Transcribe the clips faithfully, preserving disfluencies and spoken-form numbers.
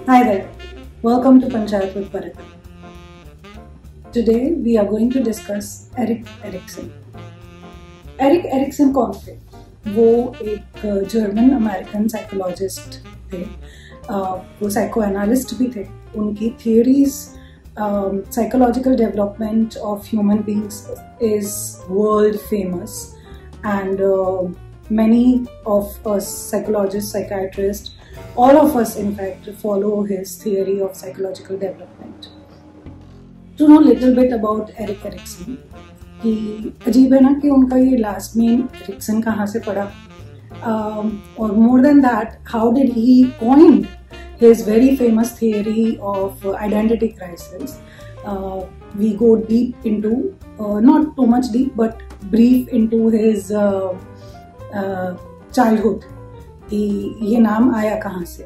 Hi there, welcome to Panchayat with Parita. Today we are going to discuss Erik Erikson. Erik Erikson कौन थे? वो एक German American psychologist थे, वो psycho analyst भी थे. उनकी theories psychological development of human beings is world famous and many of us psychologists, psychiatrists, all of us in fact follow his theory of psychological development. To know little bit about Erik Erikson, कि अजीब है ना कि उनका ये last name Ericsson कहाँ से पड़ा, और more than that how did he coin his very famous theory of identity crisis. Uh, we go deep into, uh, not too much deep, but brief into his uh, Uh, childhood कि ये नाम आया कहाँ से.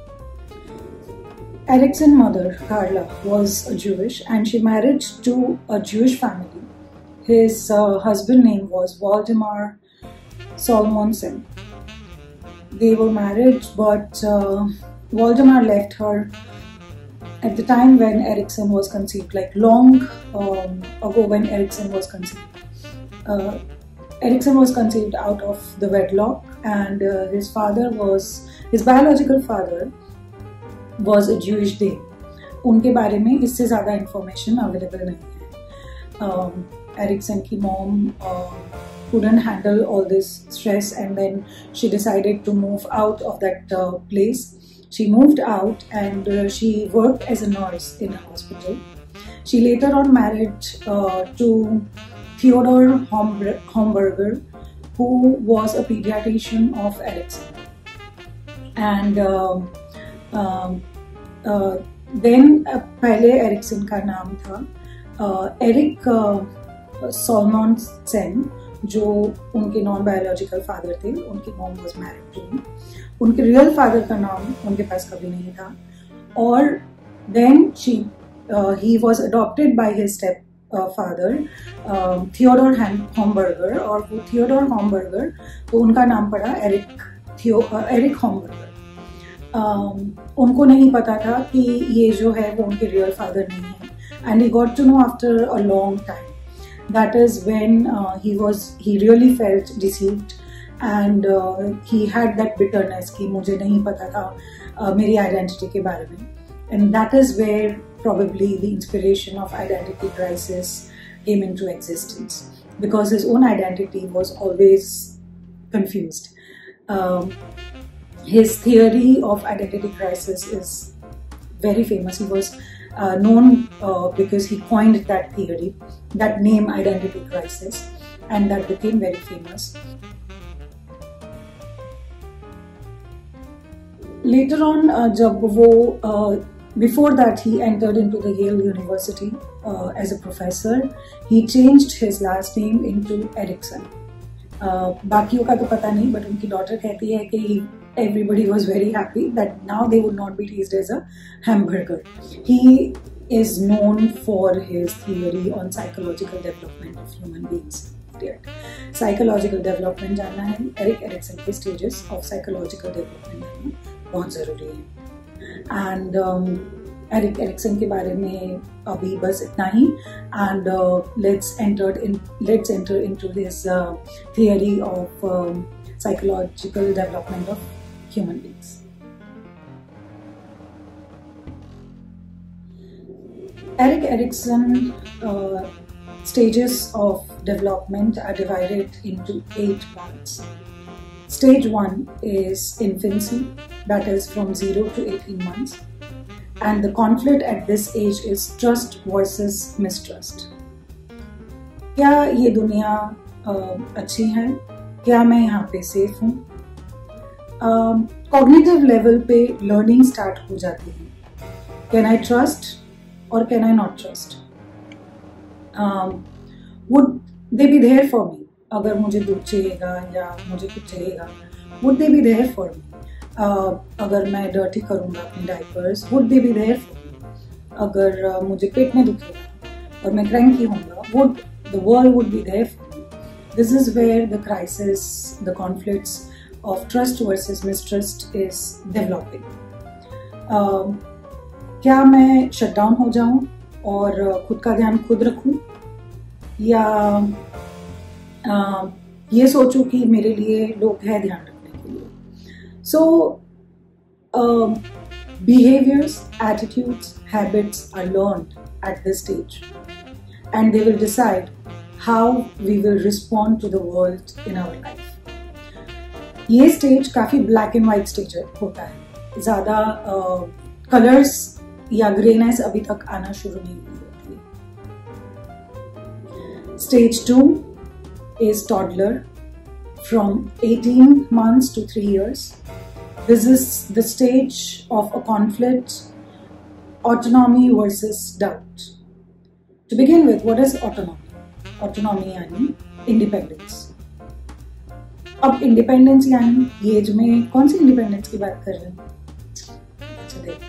Erikson's mother Carla was a Jewish and she married to a Jewish family. His uh, husband name was Waldemar Solmonsen. They were married, but uh, Waldemar left her at the time when Erikson was conceived, like long um, ago when Erikson was conceived. Uh, Erikson was conceived out of the wedlock, and uh, his father was, his biological father was a Jewish Day. उनके बारे में इससे ज़्यादा information available नहीं है. um, Erikson की mom uh, couldn't handle all this stress, and then she decided to move out of that uh, place. She moved out and uh, she worked as a nurse in a hospital. She later on married uh, to Theodor Homburger, who was a pediatrician of Erikson. And uh, uh, uh, then uh, पहले Erikson का नाम था Eric सोलमॉन्सन, जो उनके non biological father थे. उनकी mom was married to him. उनके real father का नाम उनके पास कभी नहीं था. और then she he was adopted by his step father Theodore Homburger, और वो थियोडोर होमबर्गर, तो उनका नाम पड़ा एरिक थियो एरिक होमबर्गर. um, उनको नहीं पता था कि ये जो है वो उनके रियल फादर नहीं है. And he got to know after a long time. That is when he was he really felt deceived, and he had that bitterness कि मुझे नहीं पता था uh, मेरी आइडेंटिटी के बारे में. And that is where probably the inspiration of identity crisis came into existence, because his own identity was always confused. Um, his theory of identity crisis is very famous. He was uh, known uh, because he coined that theory, that name identity crisis, and that became very famous. Later on, uh, जब वो uh, before that he entered into the Yale University uh, as a professor. He changed his last name into Erikson. uh, बाकियों का तो पता नहीं, but उनकी daughter कहती है कि everybody was very happy that now they would not be teased as a hamburger. He is known for his theory on psychological development of human beings. Psychological development जानना है, एरिक एरिक्सन के stages of psychological development जानना बहुत ज़रूरी है. And Eric Erikson के बारे में अभी बस इतना ही. And let's enter in let's enter into his theory of psychological development of human beings. Erik Erikson uh, stages of development are divided into eight parts. Stage one is infancy, that is from zero to eighteen months, and the conflict at this age is trust versus mistrust. क्या ये दुनिया अच्छी है? क्या मैं यहाँ पे safe हूँ? कॉग्निटिव लेवल पे लर्निंग स्टार्ट हो जाती है. कैन आई ट्रस्ट और can I not trust? Would they be there for me? अगर मुझे दूध चाहिएगा या मुझे कुछ चाहिएगा, would they be there for me? uh, अगर मैं डर्टी करूँगा अपने diapers, would they be there for me? अगर uh, मुझे पेट में दुखेगा और मैं क्रैंकी होऊंगा, would the world would be there for me? This is where the crisis, the conflicts of trust versus mistrust is developing. uh, क्या मैं shut down हो जाऊं और खुद का ध्यान खुद रखूं, या uh, ये सोचूं कि मेरे लिए लोग हैं ध्यान रखने के लिए। So behaviors, attitudes, habits are learned at this stage, and they will decide how we will respond to the world in our life. ये स्टेज काफी ब्लैक एंड व्हाइट स्टेज होता है, ज्यादा कलर्स uh, या ग्रेनेस अभी तक आना शुरू नहीं हुई होती है। Stage two is toddler, from eighteen months to three years. This is the stage of a conflict, autonomy versus doubt. To begin with, what is autonomy? Autonomy यानी independence. अब independence यानी ये एज में कौन सी independence की बात कर रहे हैं? अच्छा देखो,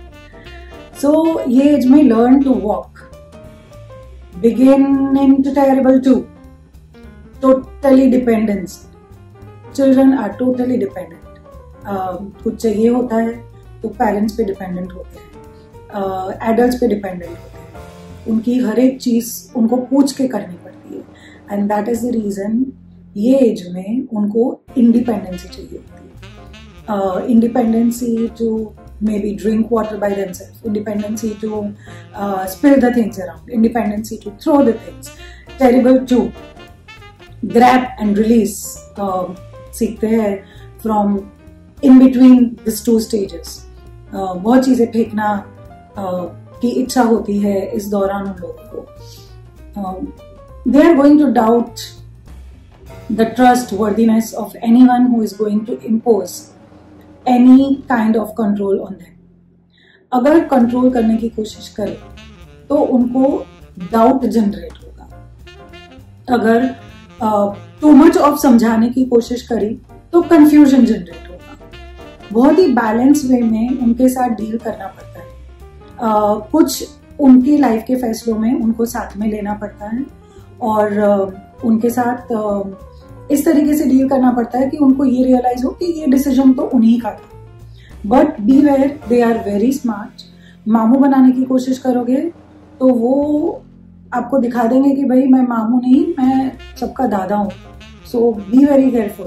so ये एज में learn to walk, begin into terrible two, totally dependence. Children are totally dependent. Uh, कुछ चाहिए होता है तो पेरेंट्स पे डिपेंडेंट होते हैं, एडल्ट्स uh, पे डिपेंडेंट होते हैं, उनकी हर एक चीज उनको पूछ के करनी पड़ती है, and that is the reason ये एज में उनको इंडिपेंडेंसी चाहिए होती है। Independency to may be drink water by themselves, independency to spill the things around, independency to throw the things, terrible to grab and release सीखते हैं from in between this two stages. बहुत चीजें फेंकना uh, की इच्छा होती है इस दौरान उन लोगों को। They are going to doubt the trustworthiness of anyone who is going to impose any kind of control on them. अगर कंट्रोल करने की कोशिश करे तो उनको डाउट जनरेट होगा, अगर टू मच ऑफ समझाने की कोशिश करी तो कंफ्यूजन जनरेट होगा। बहुत ही बैलेंस वे में उनके साथ डील करना पड़ता है। uh, कुछ उनकी लाइफ के फैसलों में उनको साथ में लेना पड़ता है, और uh, उनके साथ uh, इस तरीके से डील करना पड़ता है कि उनको ये रियलाइज हो कि ये डिसीजन तो उन्हीं का था। But beware, they are very smart. मामू बनाने की कोशिश करोगे तो वो आपको दिखा देंगे कि भाई मैं मामू नहीं, मैं सबका दादा हूं। So be very careful.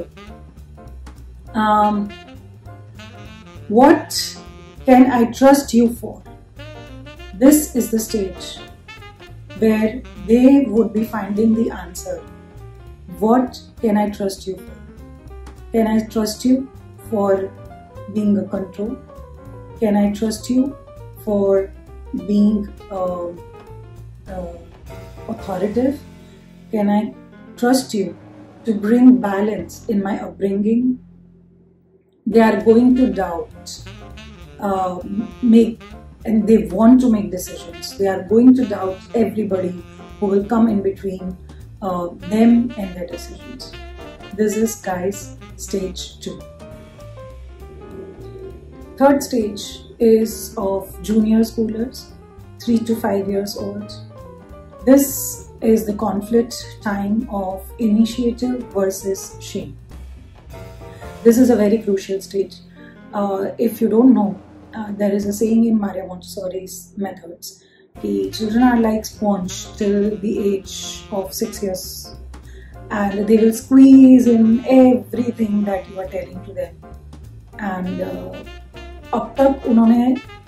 What can I trust you for? This is the stage where they would be finding the answer. What can I trust you for? Can I trust you for being a control? Can I trust you for being uh, uh, authoritative? Can I trust you to bring balance in my upbringing? They are going to doubt, uh, make, and they want to make decisions. They are going to doubt everybody who will come in between uh, them and their decisions. This is, guys, stage two. Third stage is of junior schoolers, three to five years old. This is the conflict time of initiative versus shame. This is a very crucial stage. Uh, if you don't know, uh, there is a saying in Maria Montessori's methods, that children are like sponge till the age of six years, and they will squeeze in everything that you are telling to them. And uh, अब तक उन्होंने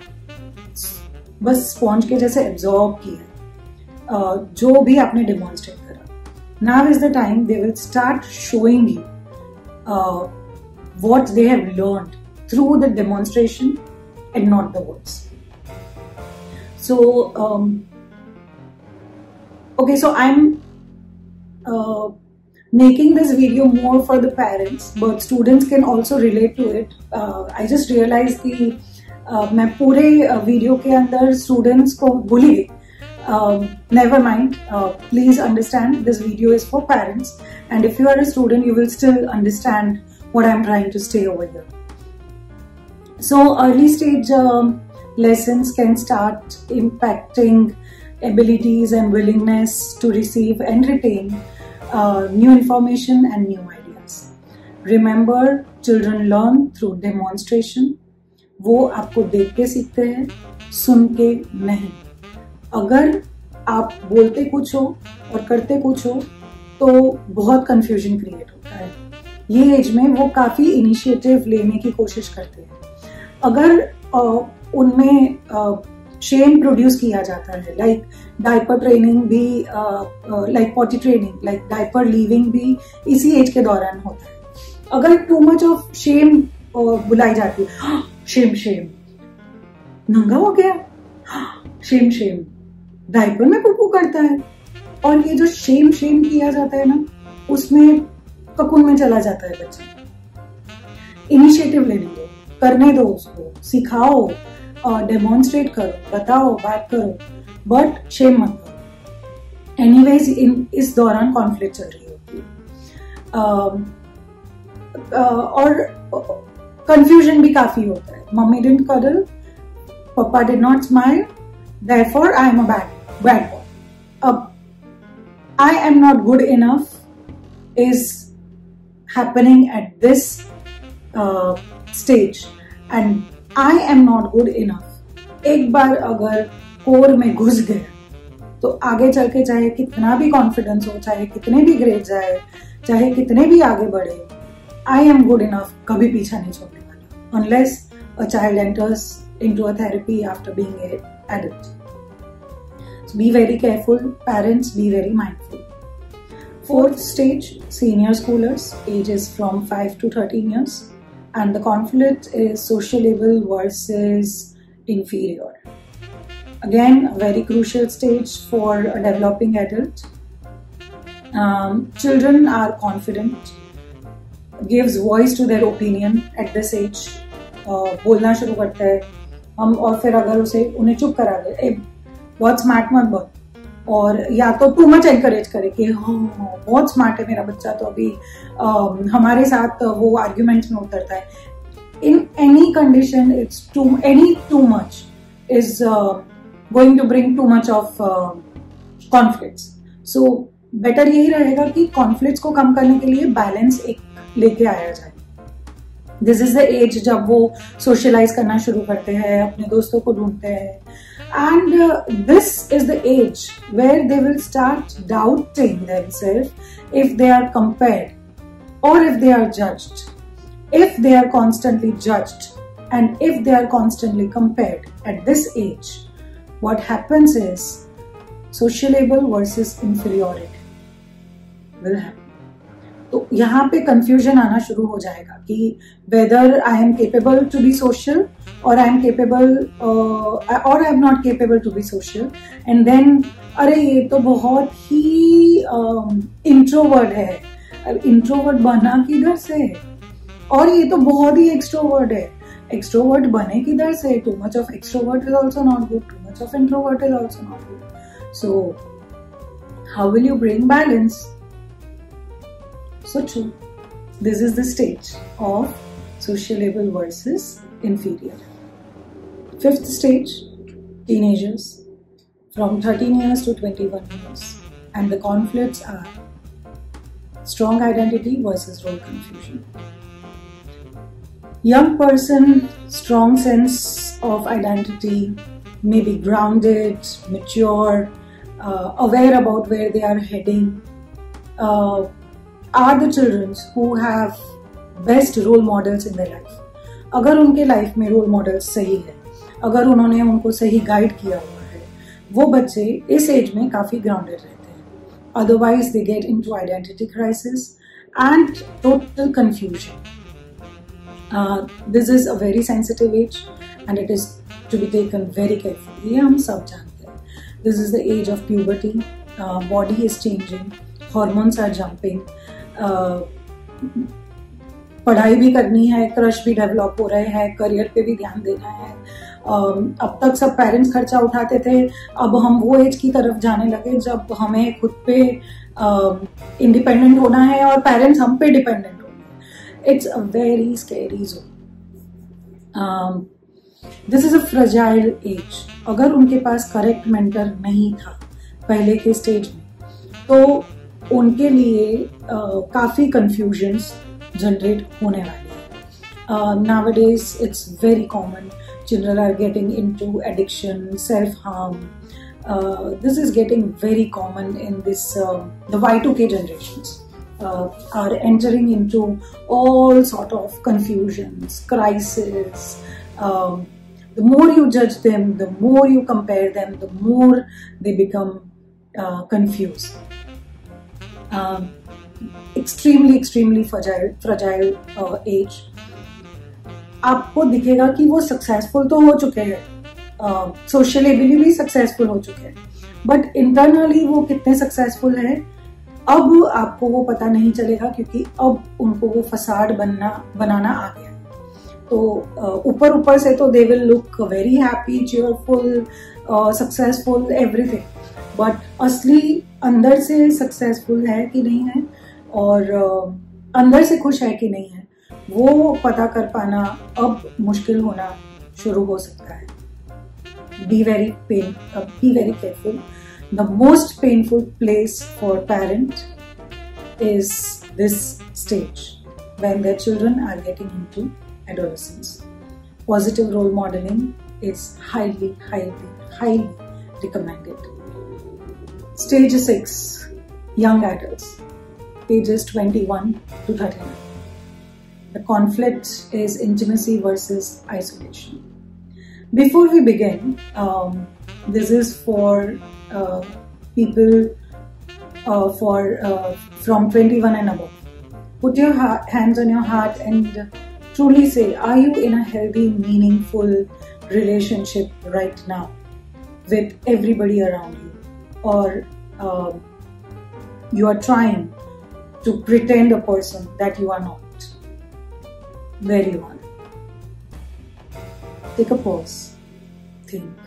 बस sponge के जैसे absorb किया uh, जो भी आपने डेमोन्स्ट्रेट करा. Now is the time they will start showing you uh, what they have learned through the demonstration and not the words. So, um, okay, so I'm uh, making this video more for the parents, but students can also relate to it. Uh, I just realized कि uh, मैं पूरे video के अंदर students को भूल ही गई. Um, never mind. Uh, please understand this video is for parents, and if you are a student, you will still understand what I'm trying to say over here. So early stage um, lessons can start impacting abilities and willingness to receive and retain uh, new information and new ideas. Remember, children learn through demonstration. वो आपको देख के सीखते हैं, सुन के नहीं। अगर आप बोलते कुछ हो और करते कुछ हो तो बहुत कंफ्यूजन क्रिएट होता है। ये एज में वो काफी इनिशिएटिव लेने की कोशिश करते हैं। अगर उनमें शेम प्रोड्यूस किया जाता है, लाइक डायपर ट्रेनिंग भी, like potty training, like diaper leaving भी इसी एज के दौरान होता है। अगर टू मच ऑफ शेम बुलाई जाती है, शेम शेम, नंगा हो गया, शेम शेम, डायपर में पुप्पू करता है, और ये जो शेम शेम किया जाता है ना, उसमें ककून में चला जाता है बच्चा। इनिशिएटिव लेने दो, करने दो, उसको सिखाओ, डेमोन्स्ट्रेट करो, बताओ, बात करो, बट शेम मत करो। एनीवेज इन इस दौरान कॉन्फ्लिक्ट चल रही होती है, uh, uh, और कंफ्यूजन भी काफी होता है। Mummy didn't cuddle, papa did not smile, therefore I am a bad bad boy. अब I am not good enough is happening at this uh, stage, and I am not good enough एक बार अगर core में घुस गया तो आगे चल के चाहे कितना भी कॉन्फिडेंस हो, चाहे कितने भी ग्रेड जाए, चाहे कितने भी आगे बढ़े, I am good enough कभी पीछा नहीं छोड़ने वाला, unless a child enters into a therapy after being an adult. So be very careful, parents, be very mindful. Fourth stage, senior schoolers, ages from five to thirteen years, and the conflict is sociable versus inferior. Again, a very crucial stage for a developing adult. Um, children are confident, gives voice to their opinion at this age. Uh, बोलना शुरू करता है हम, और फिर अगर उसे उन्हें चुप करा दे, बहुत स्मार्ट मत बोल, और या तो टू मच एनकरेज करे कि हाँ बहुत स्मार्ट है मेरा बच्चा, तो अभी uh, हमारे साथ वो आर्ग्यूमेंट्स में उतरता है। In any condition it's too any too much is going to bring too much of conflicts. So better यही रहेगा कि कॉन्फ्लिक्ट्स को कम करने के लिए बैलेंस एक लेके आया जाए। दिस इज द एज जब वो सोशलाइज करना शुरू करते हैं, अपने दोस्तों को ढूंढते हैं, and uh, this is the age where they will start doubting themselves if they are compared or if they are judged. If they are constantly judged and if they are constantly compared at this age, what happens is sociable versus inferiority will happen. तो यहाँ पे confusion आना शुरू हो जाएगा कि whether I am capable to be social और I am capable और I am not capable to be social, and then अरे ये तो बहुत ही इंट्रोवर्ट है, इंट्रोवर्ट बना किधर से, और ये तो बहुत ही एक्सट्रोवर्ट है, एक्सट्रोवर्ट बने किधर से, too much of extrovert is also not good, too much of introvert is also not good. So how will you bring balance? So true. This is the stage of sociable versus inferior. Fifth stage, teenagers from thirteen years to twenty-one years, and the conflicts are strong identity versus role confusion. Young person, strong sense of identity, may be grounded, mature, uh, aware about where they are heading. Uh, are the children who have best role models in their life. अगर उनके life में role model सही है, अगर उन्होंने उनको सही guide किया हुआ है, वो बच्चे इस एज में काफी ग्राउंडेड रहते हैं. Otherwise they get into identity crisis and total confusion. This is a very sensitive age and it is to be taken very carefully. ये हम सब जानते हैं. This is the age of puberty. Body is changing, hormones are jumping, Uh, पढ़ाई भी करनी है, crush भी डेवलप हो रहे हैं, करियर पे भी ध्यान देना है. uh, अब तक सब पेरेंट्स खर्चा उठाते थे, अब हम वो एज की तरफ जाने लगे जब हमें खुद पे इंडिपेंडेंट uh, होना है और पेरेंट्स हम पे डिपेंडेंट होंगे. It's a very scary zone. This is a fragile age. अगर उनके पास करेक्ट मेंटर नहीं था पहले के स्टेज में, तो उनके लिए uh, काफी कंफ्यूजन्स जनरेट होने वाली है. Uh, nowadays, it's very common. Children are getting into addiction, self-harm. Uh, this is getting very common in this uh, the Y two K generations. Uh, are entering into all sort of confusions, crisis. Um, the more you judge them, the more you compare them, the more they become uh, confused. Um, extremely, extremely fragile, fragile uh, age. आपको दिखेगा कि वो successful तो हो चुके हैं, socially भी successful हो चुके हैं, बट इंटरनली वो कितने सक्सेसफुल है अब आपको वो पता नहीं चलेगा, क्योंकि अब उनको वो फसाड बनना बनाना आ गया। तो ऊपर ऊपर से तो they will look very happy, cheerful, successful, everything, but असली अंदर से सक्सेसफुल है कि नहीं है और uh, अंदर से खुश है कि नहीं है, वो पता कर पाना अब मुश्किल होना शुरू हो सकता है। Be very pain be very careful. The most painful place for parent is this stage when their children are getting into adolescence. Positive role modeling is highly, highly, highly recommended. Stage six, young adults, ages twenty-one to thirty-nine. The conflict is intimacy versus isolation. Before we begin, um, this is for uh, people uh, for uh, from twenty-one and above. Put your ha- hands on your heart and truly say, are you in a healthy, meaningful relationship right now with everybody around you? Or uh, you are trying to pretend a person that you are not? Where you are. Take a pause. Think.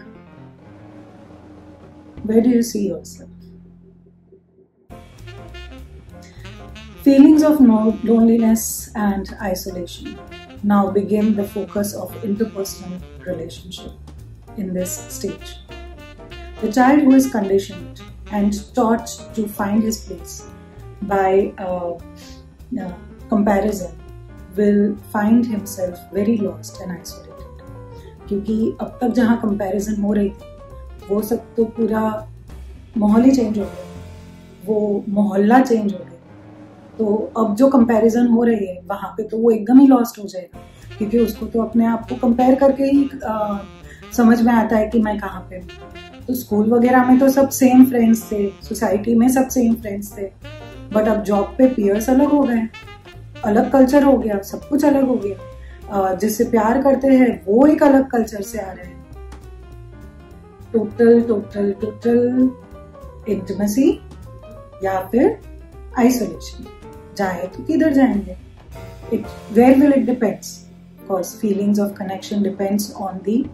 Where do you see yourself? Feelings of loneliness and isolation now begin the focus of interpersonal relationship in this stage. The child who is conditioned and taught to find his place by uh, uh, comparison will find himself very lost and isolated. क्योंकि अब तक जहाँ comparison हो रही थी वो सब तो पूरा माहौल ही चेंज हो गया, वो मोहल्ला चेंज हो गया। तो अब जो कंपैरिजन हो रही है वहाँ पे तो वो एकदम ही लॉस्ट हो जाएगा, क्योंकि उसको तो अपने आप को कंपेयर करके ही आ, समझ में आता है कि मैं कहाँ पे हूँ। तो स्कूल वगैरह में तो सब सेम फ्रेंड्स थे, सोसाइटी में सब सेम फ्रेंड्स थे, बट अब जॉब पे पीयर्स अलग हो गए, अलग कल्चर हो गया, सब कुछ अलग हो गया। जिससे प्यार करते हैं वो एक अलग कल्चर से आ रहे हैं। टोटल टोटल टोटल इंटिमेसी या फिर आइसोलेशन, जाए तो किधर जाएंगे? It where will it depends, because feelings of connection depends on the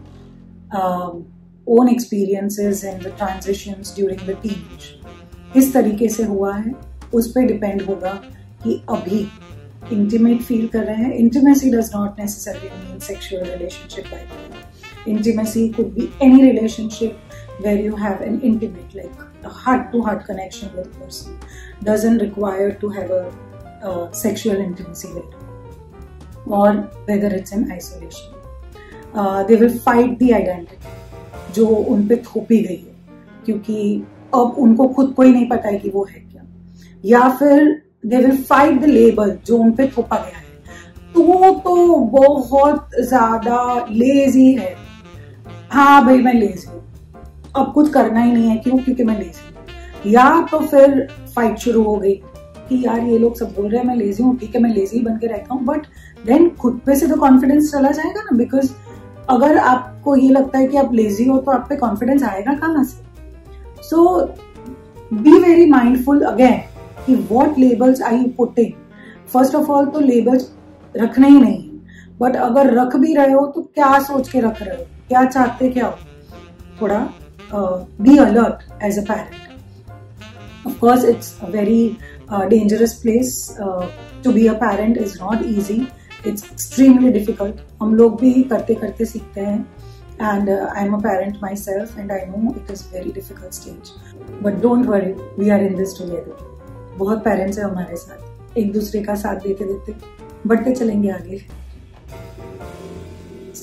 own experiences and the transitions during the teenage. किस तरीके से हुआ है उस पर डिपेंड होगा कि अभी इंटीमेट फील कर रहे हैं। Intimacy does not necessarily mean sexual relationship by the way. Intimacy could be any relationship where you have an intimate, like a heart-to-heart connection with a person. Doesn't require to have a, a sexual intimacy later, or whether it's in isolation. Uh, they will fight the identity जो उन पे थोपी गई है, क्योंकि अब उनको खुद को ही नहीं पता है कि वो है क्या, या फिर they will fight the label जो उन पे थोपा गया है। तो तो बहुत ज्यादा लेजी है, हाँ भाई मैं लेजी हूँ, अब कुछ करना ही नहीं है, क्यों? क्योंकि मैं लेजी हूँ। या तो फिर फाइट शुरू हो गई कि यार ये लोग सब बोल रहे हैं मैं लेजी हूँ, ठीक है मैं लेजी बन के रहता हूँ, बट देन खुद पे से तो कॉन्फिडेंस चला जाएगा ना, बिकॉज अगर आपको ये लगता है कि आप लेजी हो तो आप पे कॉन्फिडेंस आएगा कहाँ से? So be very mindful again कि what labels are you putting. First of all तो लेबल्स रखने ही नहीं है, बट अगर रख भी रहे हो तो क्या सोच के रख रहे हो, क्या चाहते क्या हो? थोड़ा Uh, be alert as a parent. Of course, it's a very uh, dangerous place. Uh, to be a parent is not easy. It's extremely difficult. हम लोग भी करते करते सीखते हैं. And uh, I'm a parent myself, and I know it is very difficult stage. But don't worry, we are in this together. बहुत parents हैं हमारे साथ, एक दूसरे का साथ देते देते बढ़ते चलेंगे आगे.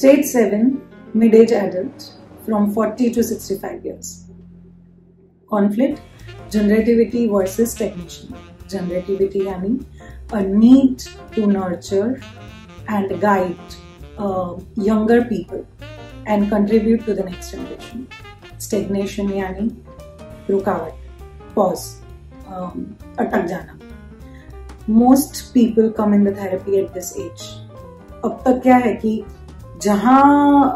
Stage seven, mid-age adult from forty to sixty-five years. Conflict, generativity versus stagnation. Generativity यानी a need to nurture and guide uh, younger people and contribute to the next generation. Stagnation यानी रुकावट, pause, um, अटक जाना. Most people come in the therapy at this age. अब तक क्या है कि जहाँ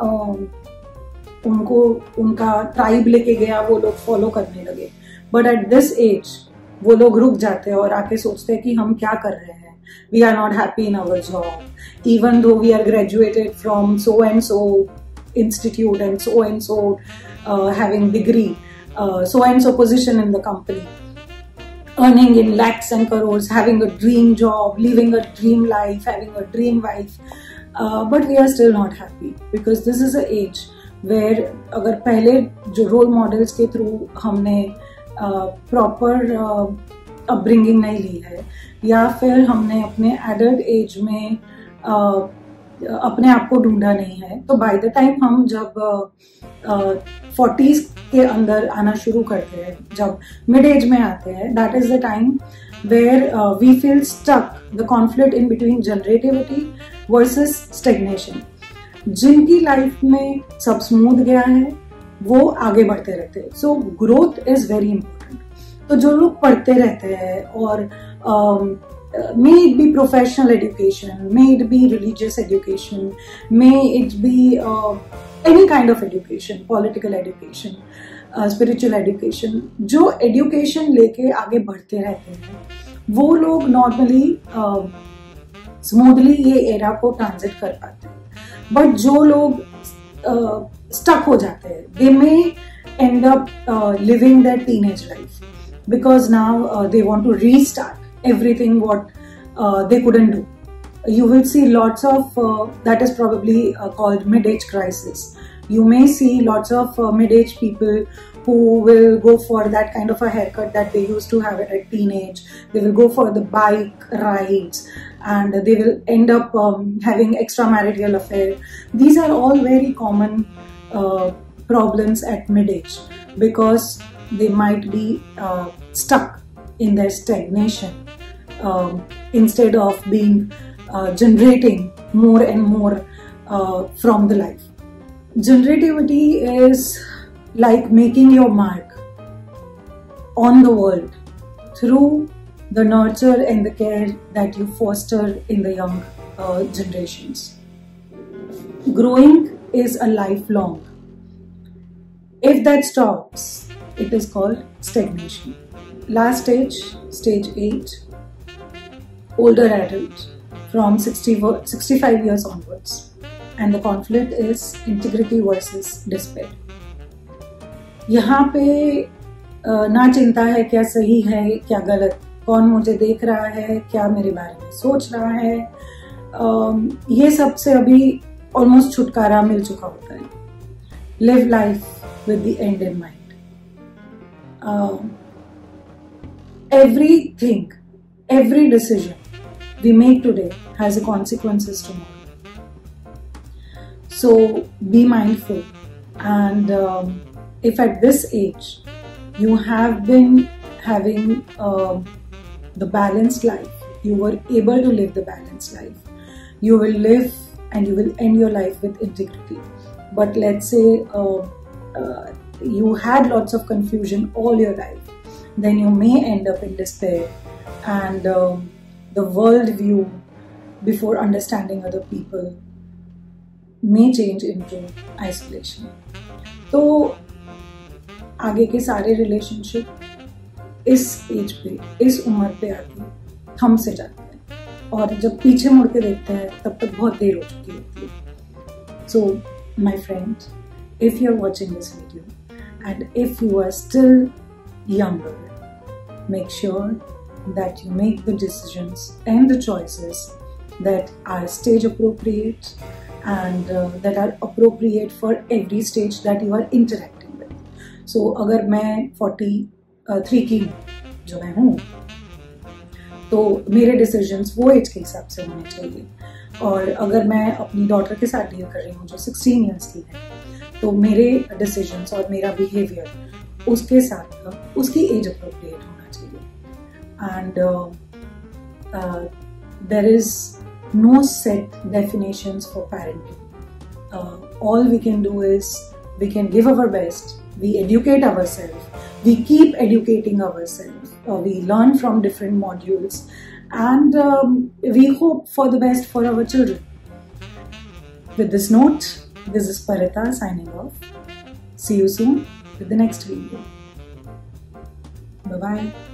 उनको उनका ट्राइब लेके गया वो लोग फॉलो करने लगे, बट एट दिस एज वो लोग रुक जाते हैं और आके सोचते हैं कि हम क्या कर रहे हैं. We are not happy in our job, even though we are graduated from so and so institute and so and so having degree, so and so position in the company, earning in lakhs and crores, having a dream job, living a dream life, having a dream wife, uh, but we are still not happy because this is an age where अगर पहले जो role models के through हमने uh, proper uh, upbringing नहीं ली है, या फिर हमने अपने adult age में uh, अपने आप को ढूंढा नहीं है, तो बाय द टाइम हम जब फोर्टीज uh, uh, के अंदर आना शुरू करते हैं, जब मिड एज में आते हैं, that is the time where we feel stuck, the conflict in between generativity versus stagnation. जिनकी लाइफ में सब स्मूथ गया है वो आगे बढ़ते रहते हैं. So growth is very important. तो जो लोग पढ़ते रहते हैं और um, Uh, may it be professional education, may it be religious education, may it be uh, any kind of education, political education, uh, spiritual education, जो education लेके आगे बढ़ते रहते हैं वो लोग normally uh, smoothly ये era को transit कर पाते हैं. But जो लोग uh, stuck हो जाते हैं, they may end up uh, living their teenage life because now uh, they want to restart everything what uh, they couldn't do. You will see lots of uh, that is probably uh, called mid-age crisis. You may see lots of uh, mid-age people who will go for that kind of a haircut that they used to have at teenage. They will go for the bike rides and they will end up um, having extramarital affair. These are all very common uh, problems at mid-age because they might be uh, stuck in their stagnation uh, instead of being uh, generating more and more uh, from the life. Generativity is like making your mark on the world through the nurture and the care that you foster in the young uh, generations. Growing is a lifelong. If that stops, it is called stagnation. Last stage, stage eight, older adult from sixty, sixty-five years onwards, and the conflict is integrity versus despair. यहाँ पे ना चिंता है क्या सही है क्या गलत, कौन मुझे देख रहा है, क्या मेरे बारे में सोच रहा है, ये सब से अभी ऑलमोस्ट छुटकारा मिल चुका होता है. Live life with the end in mind. Uh, everything, every decision we make today has a consequences tomorrow. So be mindful, and um, if at this age you have been having uh, the balanced life, you were able to live the balanced life, you will live and you will end your life with integrity. But let's say uh, uh, you had lots of confusion all your life, then you may end up in despair, and um, the world view before understanding other people may change into isolation. तो आगे के सारे relationship इस as पे, इस उम्र पे आके थम से जाते हैं, और जब पीछे मुड़ के देखते हैं तब तक बहुत देर हो चुकी होती है. So my friend, if you are watching this video and if you are still younger, make sure that you make the decisions and the choices that are stage appropriate and uh, that are appropriate for every stage that you are interacting with. So अगर मैं forty-three की हूँ, जो मैं हूँ, तो मेरे decisions वो एज के हिसाब से होने चाहिए। और अगर मैं अपनी डॉटर के साथ डील कर रही हूँ जो सिक्सटीन ईयर्स की है, तो मेरे डिसीजंस और मेरा बिहेवियर उसके साथ उसकी एज अप्रोप्रिएट होना चाहिए। And there is no set definitions for parenting. All we can do is we can give our best, we educate ourselves, we keep educating ourselves, uh, we learn from different modules, and um, we hope for the best for our children. With this note, this is Parita signing off. See you soon with the next video. Bye bye.